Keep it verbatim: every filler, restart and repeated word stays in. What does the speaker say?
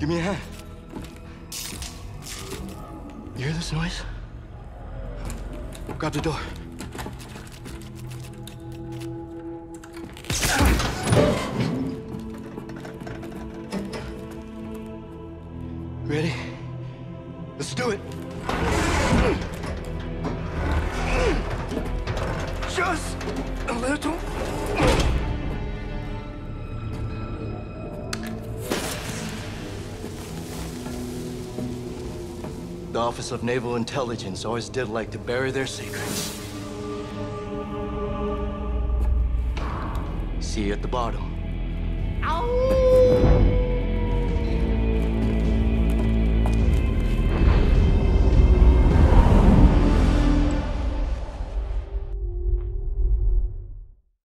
Give me a hand. You hear this noise? Grab the door. Ready? Let's do it. Just a little. The Office of Naval Intelligence always did like to bury their secrets. See you at the bottom. Ow!